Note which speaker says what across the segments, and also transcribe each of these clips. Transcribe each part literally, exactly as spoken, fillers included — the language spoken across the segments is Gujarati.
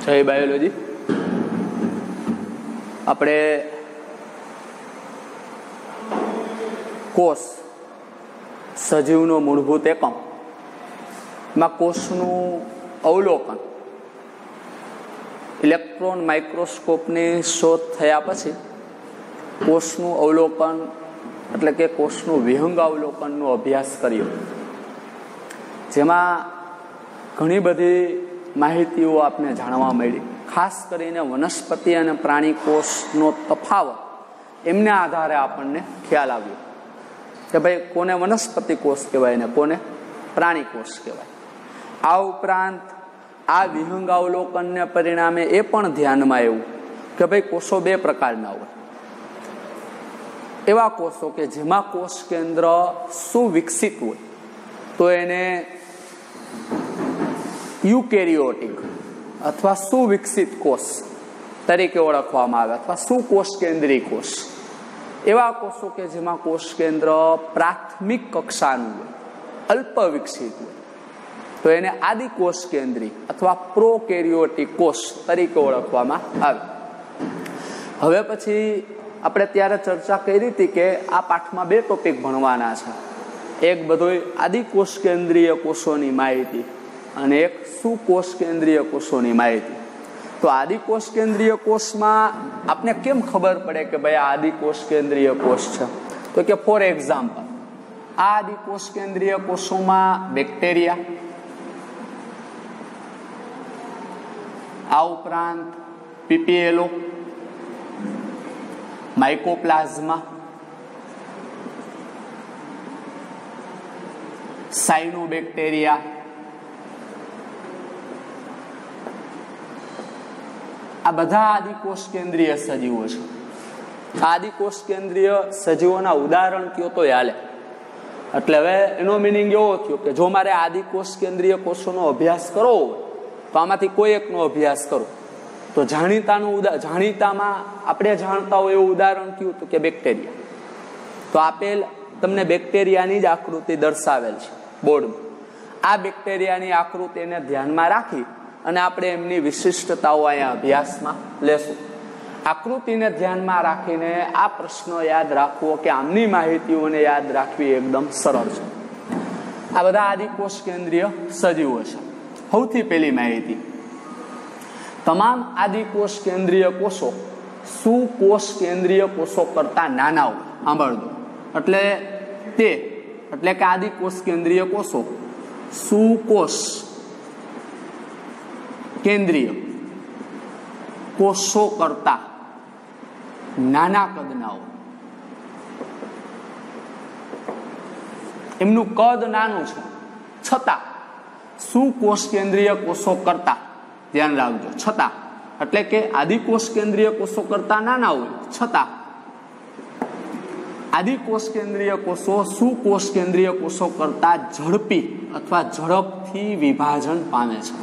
Speaker 1: જય બાયોલોજી. આપણે કોષ સજીવનો મૂળભૂત એકમ માં કોષનું અવલોકન ઇલેક્ટ્રોન માઇક્રોસ્કોપની શોધ થયા પછી કોષનું અવલોકન એટલે કે કોષનું વિહંગ અવલોકનનો અભ્યાસ કર્યો, જેમાં ઘણી બધી માહિતીઓ આપને જાણવા મળી. ખાસ કરીને વનસ્પતિ અને પ્રાણી કોષનો તફાવત એમના આધારે આપણને ખ્યાલ આવ્યો કે ભાઈ કોને વનસ્પતિ કોષ કહેવાય ને કોને પ્રાણી કોષ કહેવાય. આ ઉપરાંત આ વિહંગાવલોકનને પરિણામે એ પણ ધ્યાનમાં આવ્યું કે ભાઈ કોષો બે પ્રકારના હોય. એવા કોષો કે જેમાં કોષ કેન્દ્ર સુવિકસિત હોય તો એને યુકેરિયોટિક અથવા સુવિકસિત કોષ તરીકે ઓળખવામાં આવે, અથવા સુકોષ કેન્દ્રી કોષ. એવા કોષો કે જેમાં કોષ કેન્દ્ર પ્રાથમિક કક્ષાનું હોય, અલ્પ વિકસિત હોય તો એને આદિકોષ કેન્દ્રી અથવા પ્રોકેરિયોટિક કોષ તરીકે ઓળખવામાં આવે. હવે પછી આપણે ત્યારે ચર્ચા કરી હતી કે આ પાઠમાં બે ટોપિક ભણવાના છે. એક બધું આદિકોષ કેન્દ્રીય કોષોની માહિતી અને એક સુકોષ કેન્દ્રીય કોષોની માહિતી. તો આદિકોષ કેન્દ્રીય કોષમાં આપને કેમ ખબર પડે કે ભાઈ આ આદિકોષ કેન્દ્રીય કોષ છે? તો કે ફોર એક્ઝામ્પલ, આ આદિકોષ કેન્દ્રીય કોષોમાં બેક્ટેરિયા, આ ઉપરાંત પીપીએલો, માઇકોપ્લાઝમા, સાયનોબેક્ટેરિયા, આ બધા આદિકોષ કેન્દ્રીય સજીવો છે. આદિકોષ કેન્દ્રીય સજીવોના ઉદાહરણ કયો તો હાલે. એટલે હવે એનો મિનિંગ એવો થયો કે જો મારે આદિકોષ કેન્દ્રીય કોષોનો અભ્યાસ કરવો હોય તો આમાંથી કોઈ એકનો અભ્યાસ કરો. તો જાણીતાનું જાણીતામાં આપણે જાણતા હોય એવું ઉદાહરણ કયું તો કે બેક્ટેરિયા. તો આપેલ તમને બેક્ટેરિયાની જ આકૃતિ દર્શાવેલ છે બોર્ડમાં. આ બેક્ટેરિયાની આકૃતિને ધ્યાનમાં રાખી અને આપણે એમની વિશિષ્ટતાઓ અહીંયા અભ્યાસમાં લેશું. આકૃતિને ધ્યાનમાં રાખીને આ પ્રશ્નો યાદ રાખવો કે આમની માહિતીઓને યાદ રાખવી એકદમ સરળ છે. આ બધા આદિકોષ કેન્દ્રીય સજીવો છે. સૌથી પહેલી માહિતી, તમામ આદિકોષ કેન્દ્રીય કોષો સુકોષ કેન્દ્રીય કોષો કરતા નાના હોય. સાંભળજો, એટલે તે એટલે કે આદિકોષ કેન્દ્રીય કોષો સુકોષ કેન્દ્રીય કોષો કરતા નાના કદના હોય. એમનું કદ નાનું છે છતાં સુકોષ કેન્દ્રીય કોષો કરતા, ધ્યાન રાખજો, છતાં એટલે કે આદિકોષ કેન્દ્રીય કોષો કરતા નાના હોય છતાં આદિકોષ કેન્દ્રીય કોષો સુકોષ કેન્દ્રીય કોષો કરતા ઝડપી અથવા ઝડપથી વિભાજન પામે છે.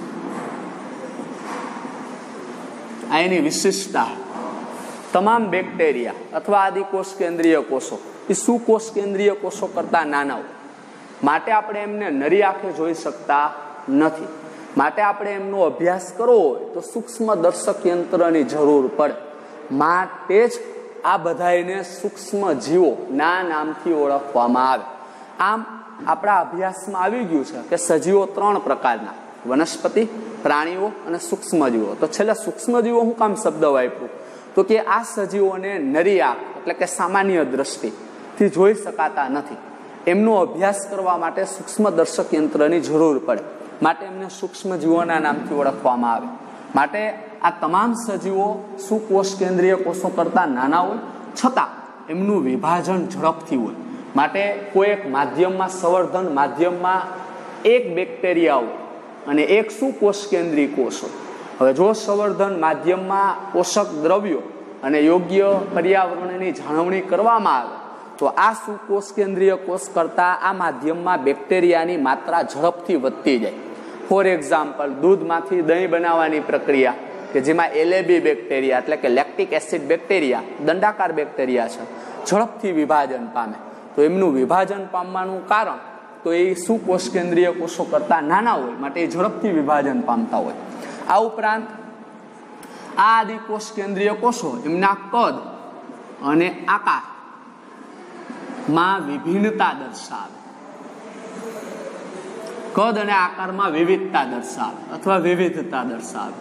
Speaker 1: આ એની વિશિષ્ટતા. તમામ બેક્ટેરિયા અથવા આદિકોષ કેન્દ્રીય કોષો એ સુકોષ કેન્દ્રીય કોષો કરતા નાના હોય, માટે આપણે એમને નરી આંખે જોઈ શકતા નથી. માટે આપણે એમનો અભ્યાસ કરવો હોય તો સૂક્ષ્મ દર્શક યંત્રની જરૂર પડે. માટે જ આ બધાને સૂક્ષ્મ જીવો ના નામથી ઓળખવામાં આવે. આમ આપણા અભ્યાસમાં આવી ગયું છે કે સજીવો ત્રણ પ્રકારના, વનસ્પતિ, પ્રાણીઓ અને સૂક્ષ્મજીવો. તો છેલ્લે સૂક્ષ્મજીવો હું કામ શબ્દ વાપરું તો કે આ સજીવોને નરી આંખ એટલે કે સામાન્ય દ્રષ્ટિથી જોઈ શકાતા નથી. એમનો અભ્યાસ કરવા માટે સૂક્ષ્મ દર્શક યંત્રની જરૂર પડે, માટે એમને સૂક્ષ્મજીવોના નામથી ઓળખવામાં આવે. માટે આ તમામ સજીવો સુકોષ કેન્દ્રીય કોષો કરતા નાના હોય છતાં એમનું વિભાજન ઝડપથી હોય. માટે કોઈ એક માધ્યમમાં, સંવર્ધન માધ્યમમાં એક બેક્ટેરિયા હોય અને એક સુકોષ કેન્દ્રીય કોષ હોય. હવે જો સંવર્ધન માધ્યમમાં પોષક દ્રવ્યો અને યોગ્ય પર્યાવરણની જાળવણી કરવામાં આવે તો આ સુકોષ કેન્દ્રીય કોષ કરતા આ માધ્યમમાં બેક્ટેરિયાની માત્રા ઝડપથી વધતી જાય. ફોર એક્ઝામ્પલ, દૂધમાંથી દહીં બનાવવાની પ્રક્રિયા કે જેમાં એલએબી બેક્ટેરિયા એટલે કે લેક્ટિક એસિડ બેક્ટેરિયા દંડાકાર બેક્ટેરિયા છે, ઝડપથી વિભાજન પામે. તો એમનું વિભાજન પામવાનું કારણ તો એ સુકોષ કેન્દ્રીય કોષો કરતા નાના હોય, માટે એ ઝડપથી વિભાજન પામતા હોય. આ ઉપરાંત આ આદિકોષ કેન્દ્રીય કોષો એમના કદ અને આકાર માં વિભિન્નતા દર્શાવે, કદ અને આકારમાં વિવિધતા દર્શાવે અથવા વિવિધતા દર્શાવે.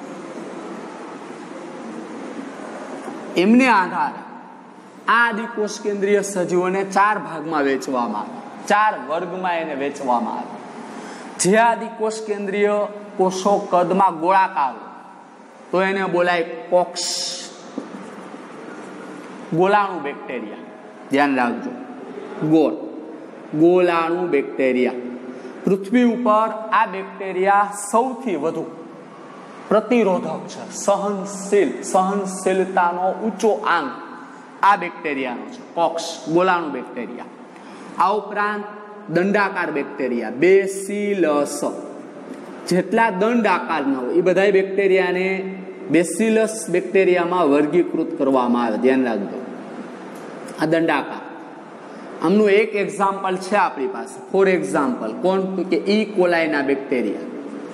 Speaker 1: એમને આધારે આ આદિકોષ કેન્દ્રીય સજીવોને ચાર ભાગમાં વેચવામાં આવે, ચાર વર્ગમાં એને વેચવામાં આવે. જે આદિકોષ કેન્દ્રીય કોષો કદમાં ગોળાકાર તો એને બોલાય કોક્સ, ગોલાણુ બેક્ટેરિયા. ધ્યાન રાખજો, ગોળ ગોલાણુ બેક્ટેરિયા. પૃથ્વી ઉપર આ બેક્ટેરિયા સૌથી વધુ પ્રતિરોધક છે, સહનશીલ, સહનશીલતાનો ઊંચો આંક આ બેક્ટેરિયાનો છે, કોક્સ, ગોલાણુ બેક્ટેરિયા. આ ઉપરાંત દંડાકાર બેક્ટેરિયા, બેસિલસ, જેટલા દંડ આકારના હોય એ બધા બેક્ટેરિયાને બેસિલસ બેક્ટેરિયામાં વર્ગીકૃત કરવામાં આવે. ધ્યાન રાખજો, આ દંડાકાર. આમનું એક એક્ઝામ્પલ છે આપણી પાસે. ફોર એક્ઝામ્પલ કોણ? કે ઈ કોલાઈના બેક્ટેરિયા,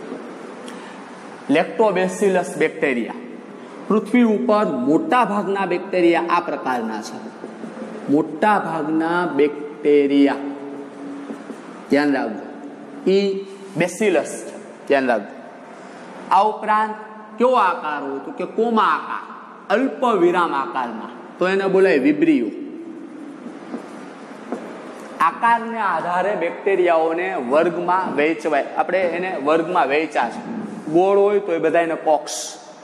Speaker 1: લેક્ટોબેસિલસ બેક્ટેરિયા. પૃથ્વી ઉપર મોટા ભાગના બેક્ટેરિયા આ પ્રકારના છે, મોટા ભાગના બેક્ટેરિયા. ધ્યાન રાખજો, ઈ બેસિલસ છે. ધ્યાન રાખજો. આ ઉપરાંત કેવો આકાર હોય તો કે કોમા આકાર, અલ્પ વિરામ આકારમાં, તો એને બોલાય વિબ્રિયો. આકારને આધારે બેક્ટેરિયાઓને વર્ગમાં વહેંચવાય, આપણે એને વર્ગમાં વહેંચ્યા છે. ગોળ હોય તો એ બધા એને કોક્સ,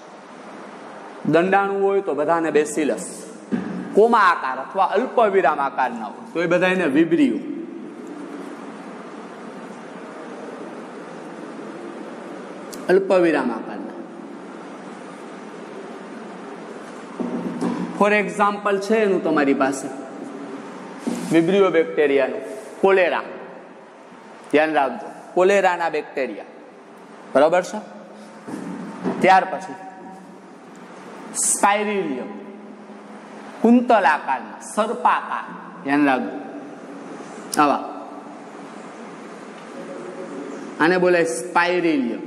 Speaker 1: દંડાણુ હોય તો બધાને બેસિલસ, કોમા આકાર અથવા અલ્પ વિરામ આકારના હોય તો એ બધા એને વિબ્રિયો. અલ્પ વિરામ આકારના. ફોર એક્ઝામ્પલ છે એનું તમારી પાસે વિબ્રિયો બેક્ટેરિયાનું, કોલેરા. ધ્યાન રાખજો, કોલેરાના બેક્ટેરિયા. બરાબર છે. ત્યાર પછી સ્પાઇરિલિયમ, કુંતલ આકારના, સર્પાકાર. ધ્યાન રાખજો, આવા આને બોલાય સ્પાઇરિલિયમ.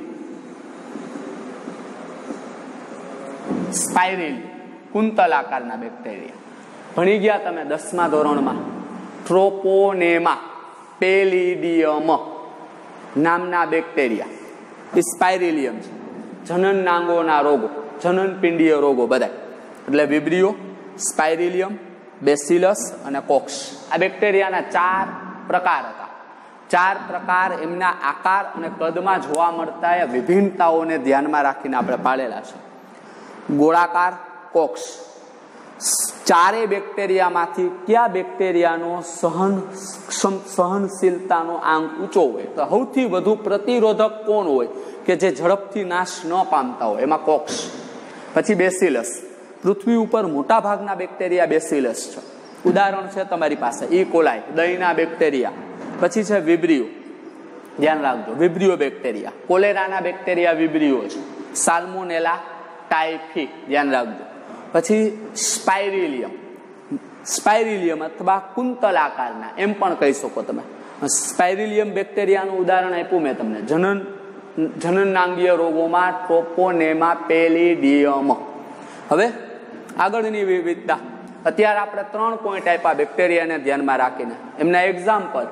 Speaker 1: સ્પાઇરિલિયમ કુંતલ આકારના બેક્ટેરિયા. ભણી ગયા તમે દસમા ધોરણમાં ટ્રોપોનેમા પેલિડિયમ નામના બેક્ટેરિયા. એ સ્પાઇરિલિયમ છે. જનનાંગોના રોગો, જનનપિંડીય રોગો બધા, એટલે વિબ્રિયો, સ્પાઇરિલિયમ, બેસિલસ અને કોક્સ. આ બેક્ટેરિયાના ચાર પ્રકાર હતા. ચાર પ્રકાર એમના આકાર અને કદમાં જોવા મળતા એ વિભિન્નતાઓને ધ્યાનમાં રાખીને આપણે પાડેલા છે. ગોળાકાર, કોક્સ. ચારે બેક્ટેરિયામાંથી કયા બેક્ટેરિયાનો સહન સહનશીલતાનો આંક ઊંચો હોય, તો સૌથી વધુ પ્રતિરોધક કોણ હોય કે જે ઝડપથી નાશ ન પામતા હોય, એમાં કોક્સ. પછી બેસિલસ. પૃથ્વી ઉપર મોટા ભાગના બેક્ટેરિયા બેસિલસ છે. ઉદાહરણ છે તમારી પાસે ઈ કોલાઈ, દહીંના બેક્ટેરિયા. પછી છે વિબ્રિયો. ધ્યાન રાખજો, વિબ્રિયો બેક્ટેરિયા. કોલેરાના બેક્ટેરિયા વિબ્રિયો છે. Salmonella typhi. ધ્યાન રાખજો. પછી સ્પાઇરિલિયમ, સ્પાઇરિલિયમ અથવા કુંતલ આકારના એમ પણ કહી શકો તમે. સ્પાઇરિલિયમ બેક્ટેરિયાનું ઉદાહરણ આપ્યું મેં તમને, જનન જનનાંગીય રોગોમાં ટ્રોપોનેમા પેલિડિયમ. હવે આગળની વિવિધતા. અત્યારે આપણે ત્રણ પોઈન્ટ આપ્યા બેક્ટેરિયાને ધ્યાનમાં રાખીને. એમના એક્ઝામ્પલ,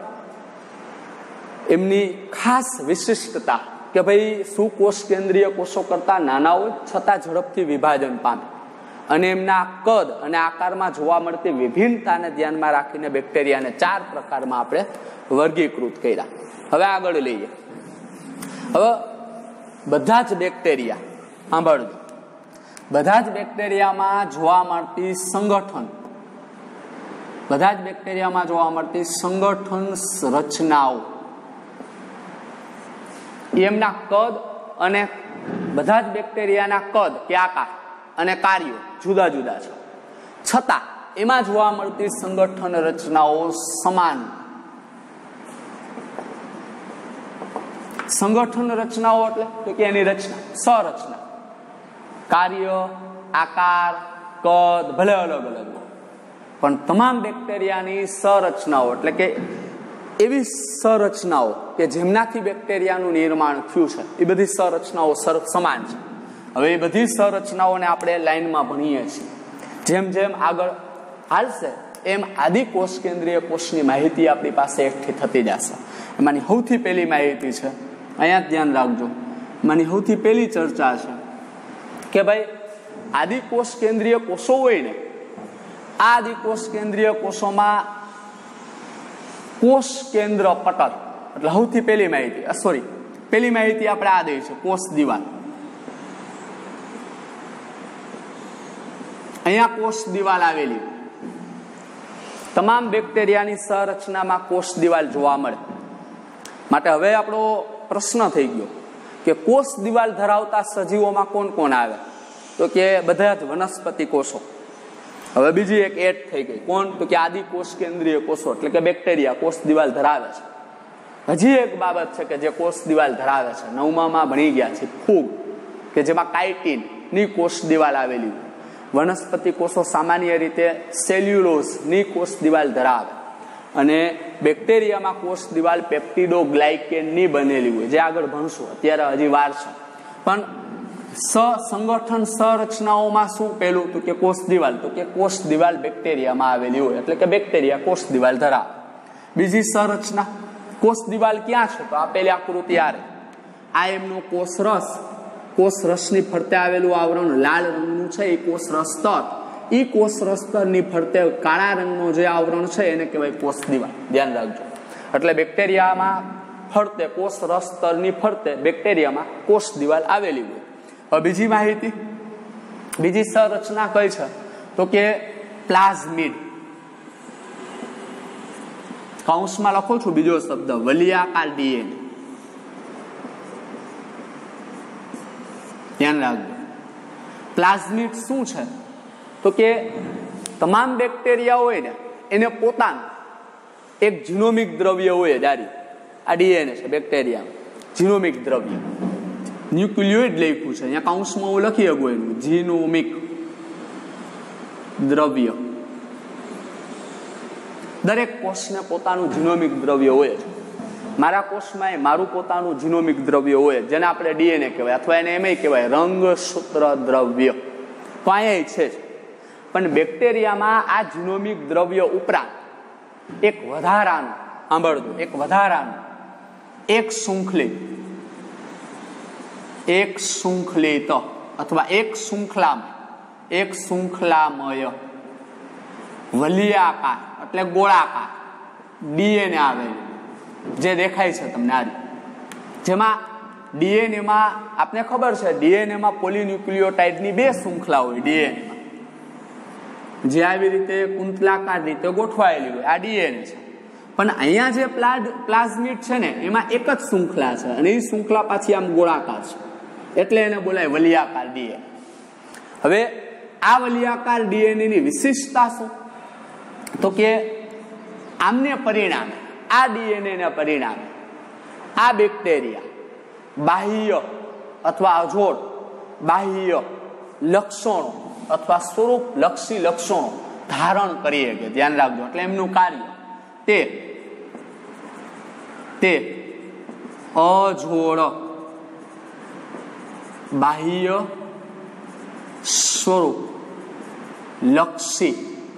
Speaker 1: એમની ખાસ વિશિષ્ટતા કે ભાઈ સુકોષ કેન્દ્રીય કોષો કરતા નાના હોય છતાં ઝડપથી વિભાજન પામે, અને એમના કદ અને આકારમાં જોવા મળતી વિભિન્નતાને ધ્યાનમાં રાખીને બેક્ટેરિયાને ચાર પ્રકારમાં આપણે વર્ગીકૃત કર્યા. હવે આગળ લઈએ. હવે બધા જ બેક્ટેરિયા સાંભળજો, બધા જ બેક્ટેરિયામાં જોવા મળતી સંગઠન, બધા જ બેક્ટેરિયામાં જોવા મળતી સંગઠન રચનાઓ, એમના કદ અને બધા જ બેક્ટેરિયાના કદ કે આકાર અને કાર્યો જુદા જુદા છે, છતાં એમાં જોવા મળતી સંગઠન રચનાઓ સમાન. સંગઠન રચનાઓ એટલે તો કે એની રચના, સંરચના, કાર્ય, આકાર, કદ ભલે અલગ અલગ, પણ તમામ બેક્ટેરિયાની સંરચનાઓ એટલે કે એવી સંરચનાઓ કે જેમનાથી બેક્ટેરિયાનું નિર્માણ થયું છે એ બધી સંરચનાઓ સમાન છે. હવે એ બધી સંરચનાઓને આપણે લાઈનમાં ભણીએ છીએ. જેમ જેમ આગળ હાલશે એમ આદિ કોષ કેન્દ્રીય કોષની માહિતી આપણી પાસે એકઠી થતી જશે. એમાંની સૌથી પહેલી માહિતી છે, અહીંયા જ ધ્યાન રાખજો, એમાંની સૌથી પહેલી ચર્ચા છે કે ભાઈ આદિ કોષ કેન્દ્રીય કોષો હોય ને, આ આદિ કોષ કેન્દ્રીય કોષોમાં કોષ કેન્દ્ર પટલ, એટલે સૌથી પહેલી માહિતી, સોરી પહેલી માહિતી આપણે આ દઈ છે કોષ દિવાલ. અહીંયા કોષ દિવાલ આવેલી, તમામ બેક્ટેરિયાની સંરચનામાં કોષ દિવાલ જોવા મળે. માટે હવે આપણો પ્રશ્ન થઈ ગયો કે કોષ દિવાલ ધરાવતા સજીવોમાં કોણ કોણ આવે? તો કે બધા જ વનસ્પતિ કોષો. હવે બીજી એક એડ થઈ ગઈ, કોણ? તો કે આદિ કોષ કેન્દ્રીય કોષો, એટલે કે બેક્ટેરિયા કોષ દિવાલ ધરાવે છે. હજી એક બાબત છે કે જે કોષ દિવાલ ધરાવે છે, નવમામાં ભણી ગયા છે, ફૂગ, કે જેમાં કાઇટિન ની કોષ દિવાલ આવેલી. વનસ્પતિ કોષો સામાન્ય રીતે સેલ્યુલોઝ ની કોષ દિવાલ ધરાવે અને બેક્ટેરિયામાં કોષ દિવાલ પેપ્ટિડો ગ્લાયકેન ની બનેલી હોય, જે આગળ ભણશું, અત્યારે હજી વાર છે. પણ સંગઠન સંરચનાઓમાં શું પહેલું? તો કે કોષ દિવાલ, તો કે કોષ દિવાલ બેક્ટેરિયામાં આવેલી હોય, એટલે કે બેક્ટેરિયા કોષ દિવાલ ધરાવે. બીજી સંરચના કોષ દિવાલ ક્યાં છે? તો આ પેલી આકૃતિ આ આ એમનો કોષ રસ, કોષ રસની ફરતે આવેલું આવરણ લાલ રંગનું છે એ કોષ રસ સ્તર. એ કોષ રસ સ્તરની ફરતે કાળા રંગનું જે આવરણ છે એને કહેવાય કોષ દિવાલ. ધ્યાન રાખજો. એટલે બેક્ટેરિયામાં ફરતે કોષ રસ સ્તરની ફરતે બેક્ટેરિયામાં કોષ દિવાલ આવેલી હોય. હવે બીજી માહિતી, બીજી સંરચના કઈ છે? તો કે પ્લાઝમિડ. કૌંસમાં લખો છું બીજો શબ્દ, વલિયાકાર ડીએનએ. ધ્યાન રાખજો. પ્લાઝમિડ શું છે? તો કે તમામ બેક્ટેરિયા હોય ને એને પોતાનું એક જીનોમિક દ્રવ્ય હોય. જારી આ ડીએનએ છે બેક્ટેરિયામાં, જીનોમિક દ્રવ્ય. ન્યુક્લિયોઇડ લખ્યું છે અહીંયા કૌંસમાં, હું લખી શકું એનું જીનોમિક દ્રવ્ય. દરેક કોષને પોતાનું જીનોમિક દ્રવ્ય હોય છે. મારા કોષમાં મારું પોતાનું જીનોમિક દ્રવ્ય હોય, જેને આપણે ડીએનએ કહેવાય, અથવા એને એમ કહેવાય રંગસૂત્ર દ્રવ્ય. તો અહીંયા છે જ. પણ બેક્ટેરિયામાં આ જીનોમિક દ્રવ્ય ઉપરાંત એક વધારાનું, સાંભળજો, એક વધારાનું એક શૃંખલિત એક શૃંખલિત અથવા એક શૃંખલામય એક શૃંખલામય વલિયાકાર એટલે ગોળાકાર ડીએનએ આવેલું, જે દેખાય છે તમને આ, જેમાં ડીએનએમાં આપને ખબર છે ડીએનએમાં પોલીન્યુક્લિયોટાઇડની બે શૃંખલા હોય. ડીએનએમાં જે આવી રીતે કુંતલાકાર રીતે ગોઠવાયેલી હોય, આ ડીએનએ છે. પણ અહીંયા જે પ્લાઝમિડ છે ને એમાં એક જ શૃંખલા છે અને એ શૃંખલા પાછી આમ ગોળાકાર છે, એટલે એને બોલાય વલિયાકાર ડીએનએ. હવે આ વલિયાકાર ડીએનએ ની વિશિષ્ટતા શું? તો કે આમને પરિણામે, આ ડીએનએ ના પરિણામે આ બેક્ટેરિયા બાહ્ય અથવા અજોડ બાહ્ય લક્ષણો અથવા સ્વરૂપ લક્ષી લક્ષણો ધારણ કરી શકે. ધ્યાન રાખજો. એટલે એમનું કાર્ય તે તે અજોડ બાહ્ય સ્વરૂપ લક્ષી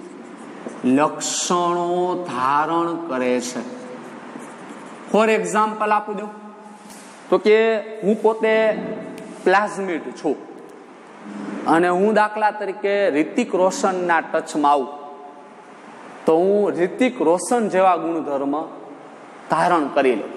Speaker 1: લક્ષણો ધારણ કરે છે. ફોર એક્ઝામ્પલ આપું દઉં તો કે હું પોતે પ્લાઝમિડ છું અને હું દાખલા તરીકે રિતિક રોશનના ટચમાં આવું તો હું રિતિક રોશન જેવા ગુણધર્મ ધારણ કરી લઉં.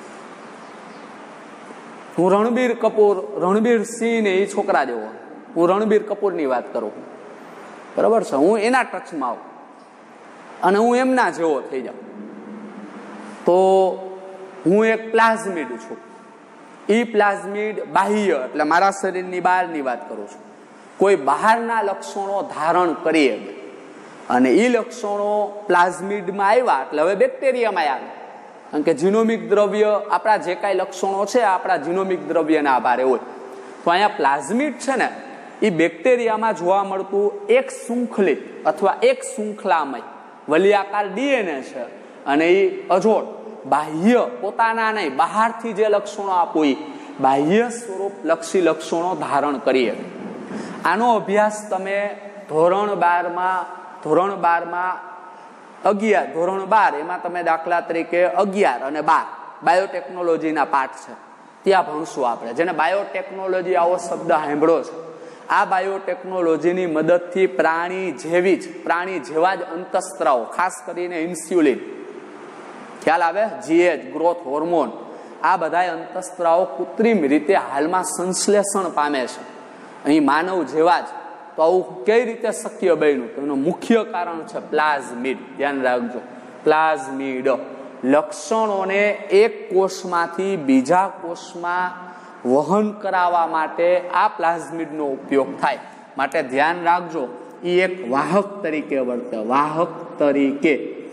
Speaker 1: હું રણબીર કપૂર, રણબીર સિંહ ને એ છોકરા જેવો, હું રણબીર કપૂરની વાત કરું, બરાબર છે, હું એના ટચમાં આવું અને હું એમના જેવો થઈ જાઉં તો હું એક પ્લાઝમિડ છું. એ પ્લાઝમિડ બાહ્ય એટલે મારા શરીરની બહારની વાત કરું છું, કોઈ બહારના લક્ષણો ધારણ કરીએ અને એ લક્ષણો પ્લાઝમિડમાં આવ્યા એટલે હવે બેક્ટેરિયામાં આવે. કારણ કે જીનોમિક દ્રવ્ય આપણા જે કાંઈ લક્ષણો છે આપણા જીનોમિક દ્રવ્યના આધારે હોય. તો અહીંયા પ્લાઝમિડ છે ને એ બેક્ટેરિયામાં જોવા મળતું એક શૃંખલિત અથવા એક શૃંખલામય વલિયાકાર ડીએનએ છે અને એ અજોડ બાહ્ય પોતાના નહીં બહારથી જે લક્ષણો આપો બાહ્ય સ્વરૂપ લક્ષી લક્ષણો ધારણ કરી શકે. આનો અભ્યાસ તમે ધોરણ બારમાં ધોરણ બારમાં અગિયાર ધોરણ બાર એમાં તમે દાખલા તરીકે અગિયાર અને બાર બાયોટેકનોલોજીના પાઠ છે ત્યાં ભણશું આપણે, જેને બાયોટેકનોલોજી આવો શબ્દ સાંભળ્યો છે. આ બાયોટેકનોલોજીની મદદથી પ્રાણી જેવી જ પ્રાણી જેવા જ અંતઃસ્ત્રાવો, ખાસ કરીને ઇન્સ્યુલિન, ખ્યાલ આવે, જીએચ, ગ્રોથ હોર્મોન, આ બધા અંતઃસ્ત્રાવો કૃત્રિમ રીતે હાલમાં સંશ્લેષણ પામે છે અહીં માનવ જેવા જ. તો આવું કઈ રીતે શક્ય બન્યું? તો એનું મુખ્ય કારણ છે પ્લાઝમિડ. ધ્યાન રાખજો, પ્લાઝમિડ લક્ષણોને એક કોષમાંથી બીજા કોષમાં વહન કરાવવા માટે આ પ્લાઝમિડનો ઉપયોગ થાય. માટે ધ્યાન રાખજો, એ એક વાહક તરીકે વર્તે, વાહક તરીકે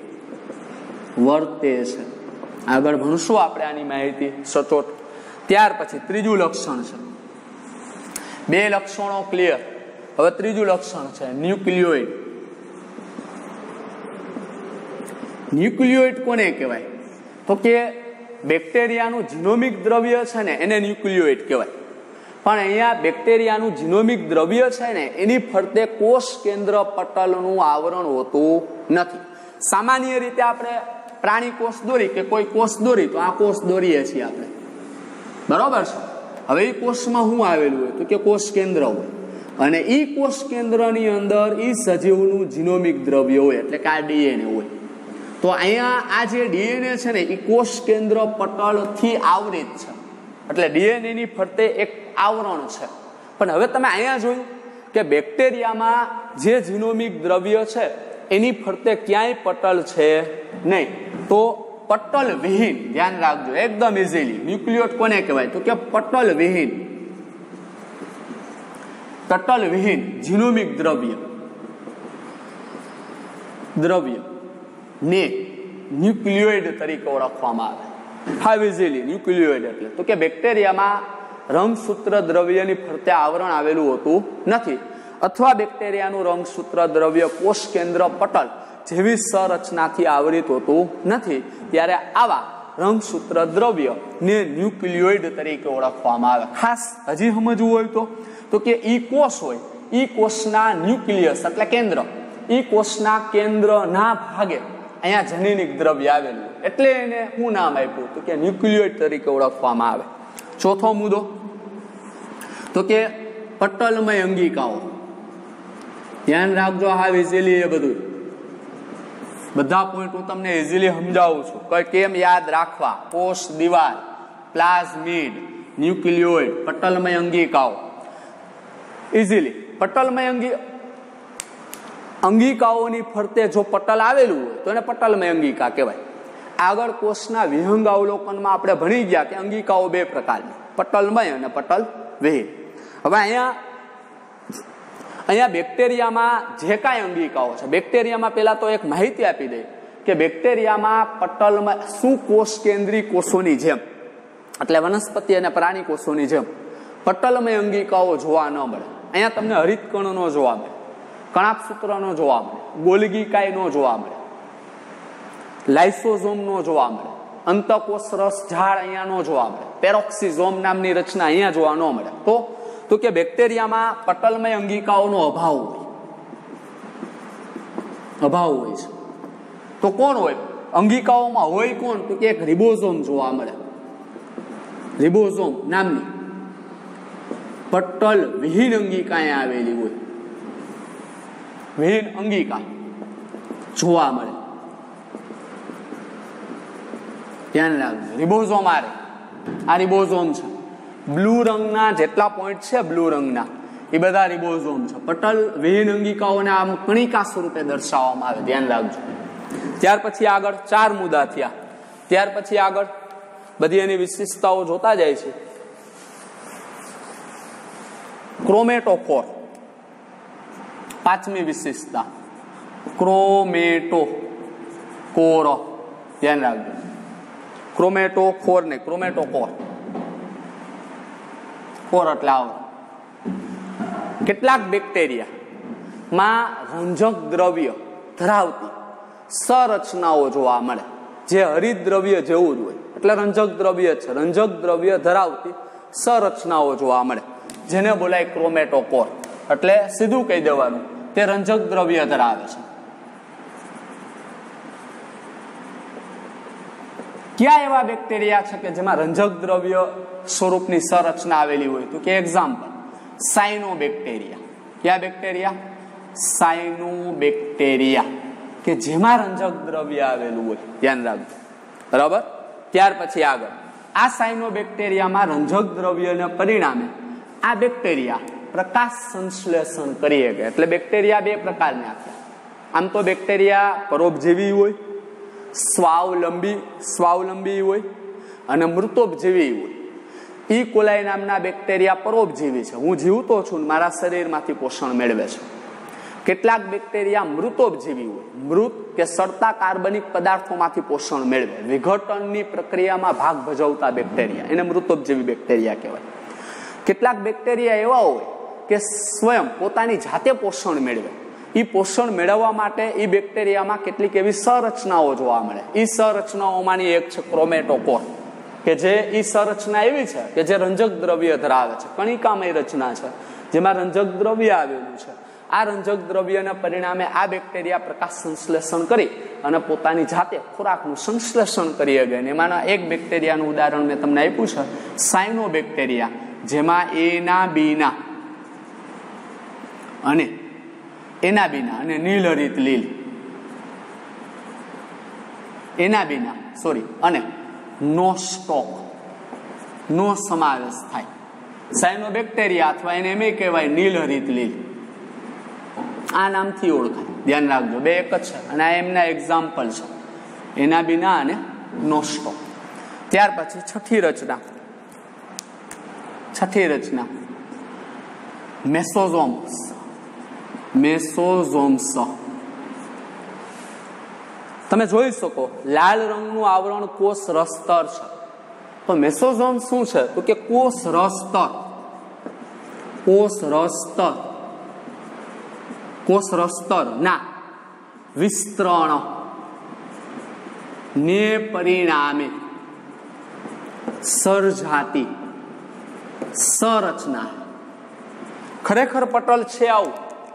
Speaker 1: વર્તે છે. આગળ ભણશું આપણે આની માહિતી સચોટ. ત્યાર પછી ત્રીજું લક્ષણ છે, બે લક્ષણો ક્લિયર. હવે ત્રીજું લક્ષણ છે ન્યુક્લિયોઇડ. ન્યુક્લિયોઇડ કોને કહેવાય? તો કે બેક્ટેરિયાનું જીનોમિક દ્રવ્ય છે ને એને ન્યુક્લિયોઇડ કહેવાય. પણ અહીંયા બેક્ટેરિયાનું જીનોમિક દ્રવ્ય છે ને એની ફરતે કોષ કેન્દ્ર પટલનું આવરણ હોતું નથી. સામાન્ય રીતે આપણે પ્રાણી કોષ દોરી કે કોઈ કોષ દોરી તો આ કોષ દોરીએ છીએ આપણે, બરોબર છે. હવે એ કોષમાં શું આવેલું હોય? તો કે કોષ કેન્દ્ર હોય, અને એ કોષ કેન્દ્રની અંદર એ સજીવનું જીનોમિક દ્રવ્ય હોય, એટલે કે આ ડીએનએ હોય. તો અહીંયા આ જે ડીએનએ છે ને એ કોષ કેન્દ્ર પટલથી આવરિત છે, એટલે ડીએનએ ની ફરતે એક આવરણ છે. પણ હવે તમે અહીંયા જોયું કે બેક્ટેરિયામાં જે જીનોમિક દ્રવ્ય છે એની ફરતે ક્યાંય પટલ છે નહીં. તો પટલ વિહીન, ધ્યાન રાખજો એકદમ ઇઝીલી, ન્યુક્લિયોઇડ કોને કહેવાય? તો કે પટલ વિહીન, પટલ વિહીન જીનોમિક દ્રવ્ય દ્રવ્ય ને ન્યુક્લિયોઇડ તરીકે ઓળખવામાં આવે. હાવ ઇઝીલી ન્યુક્લિયોઇડ એટલે તો કે બેક્ટેરિયામાં રંગસૂત્ર દ્રવ્યની ફરતે આવરણ આવેલું હોતું નથી, અથવા બેક્ટેરિયાનું રંગસૂત્ર દ્રવ્ય કોષ કેન્દ્ર પટલ જેવી સંરચનાથી આવરિત હોતું નથી. ત્યારે આવા રંગસૂત્ર દ્રવ્ય ને ન્યુક્લિયોઇડ તરીકે ઓળખવામાં આવે. ખાસ હજી સમજવું હોય તો તો કે ઈ કોષ હોય, ઈ કોષના ન્યુક્લિયસ એટલે કેન્દ્ર, ઈ કોષના કેન્દ્રના ભાગે અહીંયા જનીનિક દ્રવ્ય આવેલું, એટલે એને શું નામ આપ્યું? તો કે ન્યુક્લિયોઇડ તરીકે ઓળખવામાં આવે. ચોથો મુદ્દો તો કે પટલમય અંગિકાઓ. ધ્યાન રાખજો, હા ઇઝીલી એ બધું બધા પોઈન્ટ હું તમને ઇઝીલી સમજાવું છું કે કેમ યાદ રાખવા. કોષ દિવાલ, પ્લાઝમિડ, ન્યુક્લિયોઇડ, પટલમય અંગિકાઓ. ઇઝીલી પટલમય અંગી અંગિકાઓની ફરતે જો પટલ આવેલું હોય તો એને પટલમય અંગિકા કહેવાય. આગળ કોષના વિહંગ અવલોકનમાં આપણે ભણી ગયા કે અંગિકાઓ બે પ્રકારની, પટલમય અને પટલ વિહીન. હવે અહીંયા અહીંયા બેક્ટેરિયામાં જે કાંઈ અંગિકાઓ છે, બેક્ટેરિયામાં પેલા તો એક માહિતી આપી દે કે બેક્ટેરિયામાં પટલમય શું કોષ કેન્દ્રી કોષોની જેમ, એટલે વનસ્પતિ અને પ્રાણી કોષોની જેમ પટલમય અંગિકાઓ જોવા ન મળે. અહીંયા તમને હરિતકણ નો જોવા મળે, કણાભસૂત્ર નો જોવા મળે, ગોલ્ગી કાય નો જોવા મળે, લાઇસોઝોમ નો જોવા મળે, અંતકોષ રસ ઝાડ અહીંયા નો જોવા મળે, પેરોક્સિઝોમ નામની રચના અહીંયા જોવા ન મળે. તો તો કે બેક્ટેરિયામાં પટલમય અંગિકાઓનો અભાવ હોય, અભાવ હોય છે. તો કોણ હોય અંગિકાઓમાં? હોય કોણ? તો કે એક રિબોઝોમ જોવા મળે, રિબોઝોમ નામની પટલ વિહીન અંગિકા આવેલી હોય, વિહીન અંગિકા જોવા મળે. ધ્યાન રાખજો, રિબોઝોમ આ આ રિબોઝોમ છે. બ્લુ રંગના જેટલા પોઈન્ટ છે બ્લુ રંગના એ બધા રિબોઝોમ છે. પટલ વિહીન અંગિકાઓને આમ કણિકા સ્વરૂપે દર્શાવવામાં આવે, ધ્યાન રાખજો. ત્યાર પછી આગળ ચાર મુદ્દા થયા. ત્યાર પછી આગળ બધી એની વિશેષતાઓ જોતા જાય છે. ક્રોમેટોફોર, પાંચમી વિશેષતા ક્રોમેટોકોર. ધ્યાન રાખજો, ક્રોમેટોફોર ને ક્રોમેટોકોર. કોર એટલે આવો. કેટલાક બેક્ટેરિયામાં રંજક દ્રવ્ય ધરાવતી સંરચનાઓ જોવા મળે, જે હરિત દ્રવ્ય જેવું જ હોય, એટલે રંજક દ્રવ્ય છે. રંજક દ્રવ્ય ધરાવતી સંરચનાઓ જોવા મળે, જેને બોલાય ક્રોમેટોકોર. એટલે સીધું કહી દેવાનું તે રંજક દ્રવ્ય ધરાવે છે. ક્યાં એવા બેક્ટેરિયા છે કે જેમાં રંજક દ્રવ્ય સ્વરૂપની સંરચના આવેલી હોય? તો કે એક્ઝામ્પલ સાયનોબેક્ટેરિયા. કયા બેક્ટેરિયા? સાયનોબેક્ટેરિયા, કે જેમાં રંજક દ્રવ્ય આવેલું હોય. ધ્યાન રાખજો, બરાબર. ત્યાર પછી આગળ આ સાયનોબેક્ટેરિયામાં રંજક દ્રવ્યને પરિણામે આ બેક્ટેરિયા પ્રકાશ સંશ્લેષણ કરી શકે. એટલે બેક્ટેરિયા બે પ્રકારના છે. આમ તો બેક્ટેરિયા પરોપજીવી હોય, સ્વાવલંબી સ્વાવલંબી હોય અને મૃતોપજીવી હોય. ઈ કોલાઈ નામના બેક્ટેરિયા પરોપજીવી છે. હું જીવતો છું ને મારા શરીરમાંથી પોષણ મેળવે છે. કેટલાક બેક્ટેરિયા મૃતોપજીવી હોય, મૃત કે સડતા કાર્બનિક પદાર્થોમાંથી પોષણ મેળવે, વિઘટનની પ્રક્રિયામાં ભાગ ભજવતા બેક્ટેરિયા, એને મૃતોપજીવી બેક્ટેરિયા કહેવાય. કેટલાક બેક્ટેરિયા એવા હોય કે સ્વયં પોતાની જાતે પોષણ મેળવે. એ પોષણ મેળવવા માટે એ બેક્ટેરિયામાં કેટલીક એવી સંરચનાઓ જોવા મળે. એ સંરચનાઓમાંની એક છે ક્રોમેટોકોર, કે જે એ સંરચના એવી છે કે જે રંજક દ્રવ્ય ધરાવે છે, કણિકામય રચના છે, જેમાં રંજક દ્રવ્ય આવેલું છે. આ રંજક દ્રવ્યના પરિણામે આ બેક્ટેરિયા પ્રકાશ સંશ્લેષણ કરી અને પોતાની જાતે ખોરાકનું સંશ્લેષણ કરી શકે. એમાંના એક બેક્ટેરિયાનું ઉદાહરણ મેં તમને આપ્યું છે, સાયનોબેક્ટેરિયા, જેમાં એના બીના અને એના બીના અને નીલહરિત લીલ એના બીના સોરી અને નોસ્ટોક નો સમાવેશ થાય. સાયનોબેક્ટેરિયા અથવા એને એમ કહેવાય નીલહરિત લીલ, આ નામથી ઓળખાય. ધ્યાન રાખજો, બે એક જ છે અને આ એમના એક્ઝામ્પલ છે, એના બીના અને નોસ્ટોક. ત્યાર પછી છઠ્ઠી રચના છઠ્ઠી રચના મેસોઝોમ્સ. મેસોઝોમ્સ તમે જોઈ શકો લાલ રંગનું આવરણ કોષ રસ્તર છે. તો મેસોઝોમ શું છે? તો કે કોષ રસ્તર. કોષ રસ્તર કોષ રસ્તર ના વિસ્તરણ ને પરિણામે સર્જાતી સંરચના. ખરેખર પટલ છે આવું,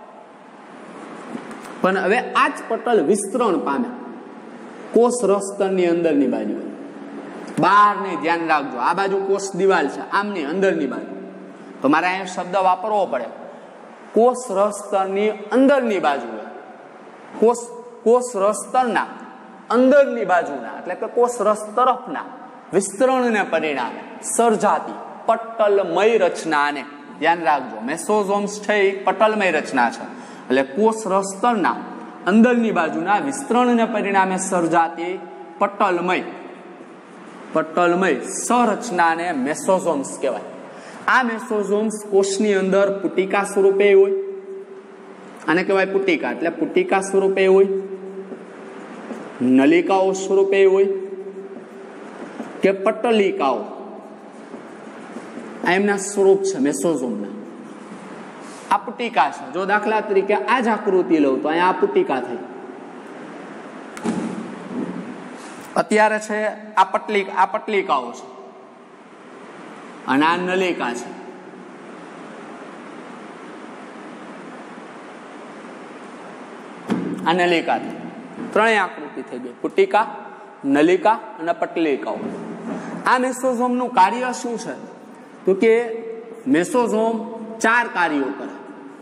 Speaker 1: પણ હવે આ જ પટલ વિસ્તરણ પામે કોષ રસ્તરની અંદરની બાજુ. બહાર નહીં, ધ્યાન રાખજો, આ બાજુ કોષ દિવાલ છે, આમની અંદરની બાજુ. તો મારે અહીંયા શબ્દ વાપરવો પડે, કોષ રસ્તરની અંદરની બાજુ. કોષ કોષ રસ્તરના અંદરની બાજુના એટલે કે કોષ રસ તરફના વિસ્તરણને પરિણામે સર્જાતી પટલમય રચનાને ધ્યાન રાખજો. મેસોઝોમ્સ છે એ પટલમય રચના છે, એટલે કોષ રસ્તરના અંદરની બાજુના વિસ્તરણને પરિણામે સર્જાતી પટલમય પટલમય સંરચનાને મેસોઝોમ્સ કહેવાય. આ મેસોઝોમ્સ કોષની અંદર પુટિકા સ્વરૂપે હોય, આને કહેવાય પુટિકા, એટલે પુટિકા સ્વરૂપે હોય, નલિકાઓ સ્વરૂપે હોય કે પટલિકાઓ, આ એમના સ્વરૂપ છે મેસોઝોમના. આ પુટિકા છે. જો દાખલા તરીકે આ જ આકૃતિ લઉં તો અહીંયા આ પુટિકા થઈ. અત્યારે છે આ પટલી આ પટલિકાઓ છે અને આ નલિકા છે. આ નલિકા થઈ, ત્રણેય આકૃતિ થઈ ગઈ, પુટિકા, નલિકા અને પટલિકાઓ. આ મેસોઝોમનું કાર્ય શું છે? તો કે મેસોઝોમ ચાર કાર્યો કરે.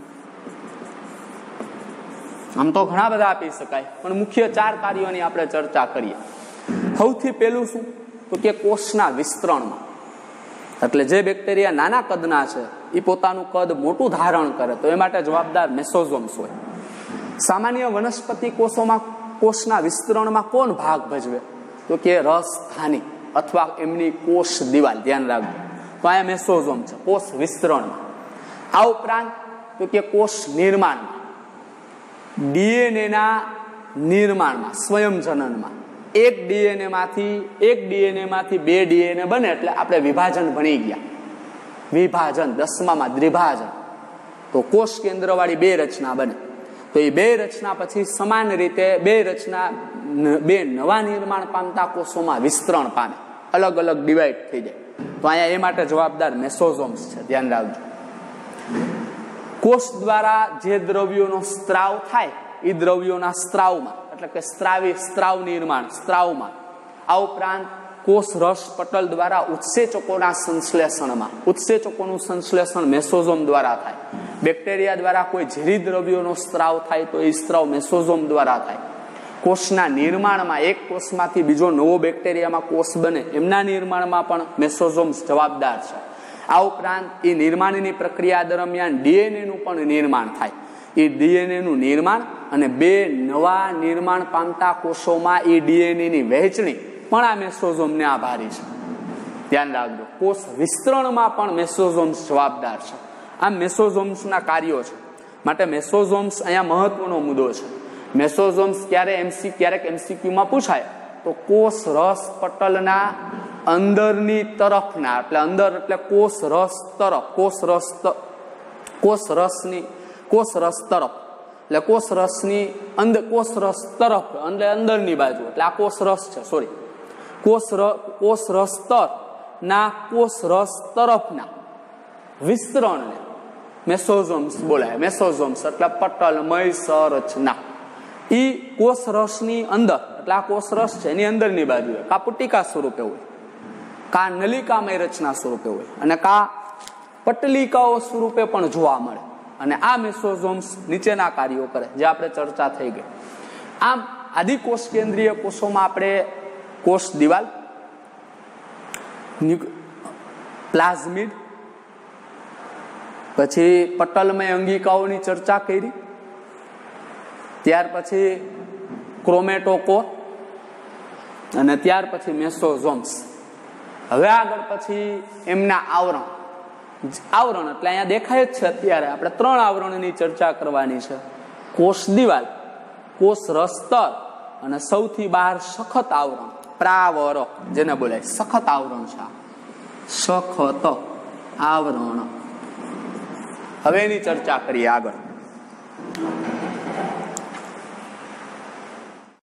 Speaker 1: આમ તો ઘણા બધા આપી શકાય, પણ મુખ્ય ચાર કાર્યોની આપણે ચર્ચા કરીએ. સૌથી પહેલું શું? તો કે કોષના વિસ્તરણમાં. એટલે જે બેક્ટેરિયા નાના કદના છે એ પોતાનું કદ મોટું ધારણ કરે તો એ માટે જવાબદાર મેસોઝોમ્સ હોય. સામાન્ય વનસ્પતિ કોષોમાં કોષના વિસ્તરણમાં કોણ ભાગ ભજવે? તો કે રસધાની અથવા એમની કોષ દિવાલ. ધ્યાન રાખજો, તો અહીંયા મેસોઝોમ છે કોષ વિસ્તરણમાં. આ ઉપરાંત તો કે કોષ નિર્માણમાં, ડીએનએ ના નિર્માણમાં, સ્વયંજનનમાં. એક ડીએનએ માંથી એક ડીએનએ માંથી બે ડીએનએ બને એટલે આપણે વિભાજન ભણી ગયા. વિભાજન દસમામાં દ્વિભાજન. તો કોષ કેન્દ્ર વાળી બે રચના બને. તો એ બે રચના પછી સમાન રીતે બે રચના બે નવા નિર્માણ પામતા કોષોમાં વિસ્તરણ પામે, અલગ અલગ ડિવાઈડ થઈ જાય. તો અહીંયા એ માટે જવાબદાર મેસોઝોમ્સ છે, ધ્યાન રાખજો. કોષ દ્વારા જે દ્રવ્યોનો સ્ત્રાવ થાય એ દ્રવ્યોના સ્ત્રાવમાં, એટલે કે સ્ત્રાવી સ્ત્રાવ નિર્માણ સ્ત્રાવમાં, આ ઉપરાંત કોષ રસ પટલ દ્વારા ઉત્સેચકોના સંશ્લેષણમાં, ઉત્સેચકોનું સંશ્લેષણ મેસોઝોમ દ્વારા થાય. બેક્ટેરિયા દ્વારા કોઈ ઝેરી દ્રવ્યોનો સ્ત્રાવ થાય તો એ સ્ત્રાવ મેસોઝોમ દ્વારા થાય. કોષના નિર્માણમાં, એક કોષમાંથી બીજો નવો બેક્ટેરિયામાં કોષ બને એમના નિર્માણમાં પણ મેસોઝોમ્સ જવાબદાર છે. આ ઉપરાંત એ નિર્માણની પ્રક્રિયા દરમિયાન ડીએનએ નું પણ નિર્માણ થાય. એ ડીએનએ નું નિર્માણ અને બે નવા નિર્માણ પામતા કોષોમાં એ ડીએનએ ની વહેંચણી પણ આ મેસોઝોમને આભારી છે. ધ્યાન રાખજો, કોષ વિસ્તરણમાં પણ મેસોઝોમ્સ જવાબદાર છે. આ મેસોઝોમ્સના કાર્યો છે. માટે મેસોઝોમ્સ અહીંયા મહત્વનો મુદ્દો છે. મેસોઝોમ્સ ક્યારે એમસી ક્યારેક એમસીક્યુમાં પૂછાય તો કોષ રસ પટલના અંદરની તરફના, એટલે અંદર એટલે કોષ રસ તરફ, કોષ રસ કોષ રસની કોષ રસ તરફ, એટલે કોષ રસની અંદર, કોષ રસ તરફ એટલે અંદરની બાજુ, એટલે આ કોષ રસ છે, સોરી કોષ કોષ રસ તરના કોષ રસ તરફના વિસ્તરણને મેસોઝોમ્સ બોલાય. મેસોઝોમ્સ એટલે પટલમય સંરચના. ઈ કોષ રસની અંદર, એટલે આ કોષ રસ છે એની અંદરની બાજુ કા પુટિકા સ્વરૂપે હોય, કા નલિકામય રચના સ્વરૂપે હોય, અને કા પટલિકાઓ સ્વરૂપે પણ જોવા મળે. અને આ મેસોઝોમ્સ નીચેના કાર્યો કરે જે આપણે ચર્ચા થઈ ગઈ. આમ આદિકોષ કેન્દ્રીય કોષોમાં આપણે કોષ દિવાલ, પ્લાઝમિડ, પછી પટલમય અંગિકાઓની ચર્ચા કરી, ત્યાર પછી ક્રોમેટોકોર અને ત્યાર પછી મેસોઝોમ્સ. હવે આગળ પછી એમના આવરણ, આવરણ એટલે અહીંયા દેખાય જ છે અત્યારે આપણે ત્રણ આવરણની ચર્ચા કરવાની છે. કોષ દિવાલ, કોષ રસ્તર અને સૌથી બહાર સખત આવરણ, પ્રાવરક જેને બોલાય સખત આવરણ છે. સખત આવરણ. હવે એની ચર્ચા કરીએ આગળ.